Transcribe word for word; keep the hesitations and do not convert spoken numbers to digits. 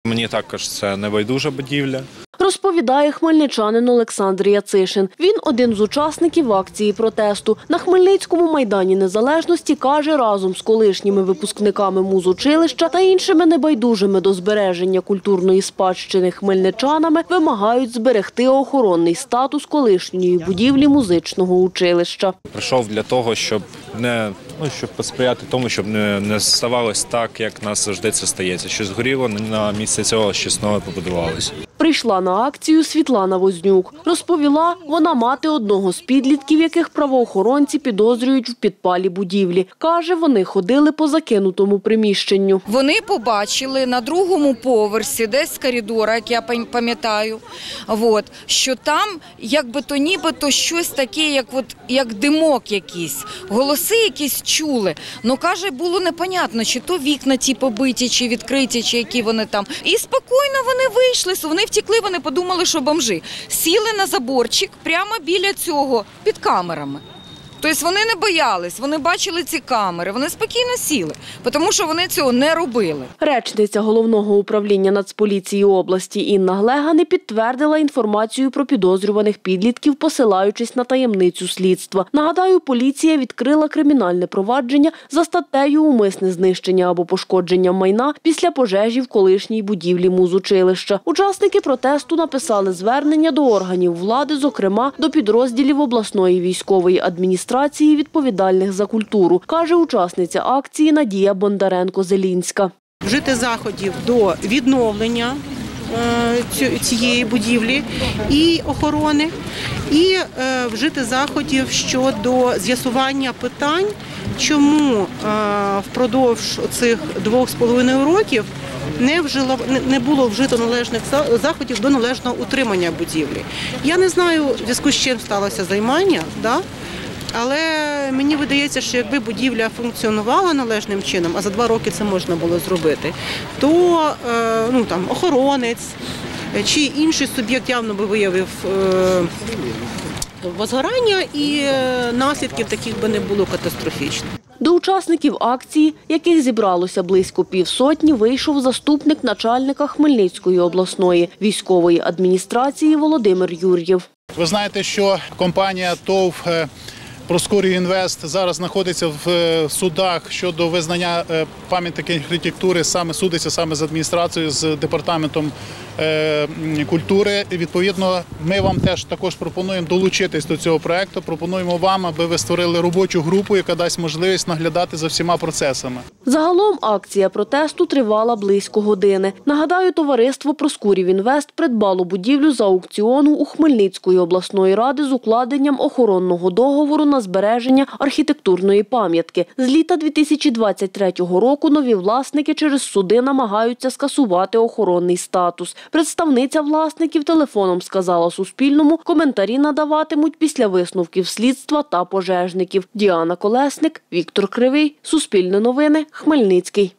Мені також це небайдужа будівля. Розповідає хмельничанин Олександр Яцишин. Він один з учасників акції протесту. На Хмельницькому Майдані Незалежності, каже, разом з колишніми випускниками музучилища та іншими небайдужими до збереження культурної спадщини хмельничанами вимагають зберегти охоронний статус колишньої будівлі музичного училища. Прийшов для того, щоб не ну, щоб посприяти тому, щоб не, не ставалося так, як нас завжди це стається. Що згоріло, на місце цього щось нове побудувалося. Прийшла на акцію Світлана Вознюк. Розповіла, вона мати одного з підлітків, яких правоохоронці підозрюють в підпалі будівлі. Каже, вони ходили по закинутому приміщенню. Вони побачили на другому поверсі, десь з коридора, як я пам'ятаю, от, що там якби то нібито щось таке, як, от, як димок якийсь, голоси якісь чули. Ну, каже, було непонятно, чи то вікна ті побиті, чи відкриті, чи які вони там. І спокійно вони вийшли, вони втекли, вони подумали, що бомжи. Сіли на заборчик прямо біля цього, під камерами. Тобто вони не боялись, вони бачили ці камери, вони спокійно сіли, тому що вони цього не робили. Речниця Головного управління Нацполіції області Інна Глега не підтвердила інформацію про підозрюваних підлітків, посилаючись на таємницю слідства. Нагадаю, поліція відкрила кримінальне провадження за статтею «Умисне знищення або пошкодження майна» після пожежі в колишній будівлі музучилища. Учасники протесту написали звернення до органів влади, зокрема до підрозділів обласної військової адміністрації, відповідальних за культуру, каже учасниця акції Надія Бондаренко-Зелінська. Вжити заходів до відновлення цієї будівлі і охорони, і вжити заходів щодо з'ясування питань, чому впродовж цих двох з половиною років не, вжило, не було вжито належних заходів до належного утримання будівлі. Я не знаю, в зв'язку з чим сталося займання, да? Але мені видається, що якби будівля функціонувала належним чином, а за два роки це можна було зробити, то ну, там, охоронець чи інший суб'єкт явно би виявив возгорання і наслідків таких би не було катастрофічних. До учасників акції, яких зібралося близько півсотні, вийшов заступник начальника Хмельницької обласної військової адміністрації Володимир Юр'єв. Ви знаєте, що компанія ТОВ «Проскурій Інвест» зараз знаходиться в судах щодо визнання пам'ятки архітектури, саме судиться саме з адміністрацією, з департаментом культури. І, відповідно, ми вам теж також пропонуємо долучитись до цього проєкту. Пропонуємо вам, аби ви створили робочу групу, яка дасть можливість наглядати за всіма процесами. Загалом акція протесту тривала близько години. Нагадаю, товариство «Проскурів Інвест» придбало будівлю за аукціону у Хмельницької обласної ради з укладенням охоронного договору на збереження архітектурної пам'ятки. З літа дві тисячі двадцять третього року нові власники через суди намагаються скасувати охоронний статус. Представниця власників телефоном сказала Суспільному, коментарі надаватимуть після висновків слідства та пожежників. Діана Колесник, Віктор Кривий, Суспільне новини, Хмельницький.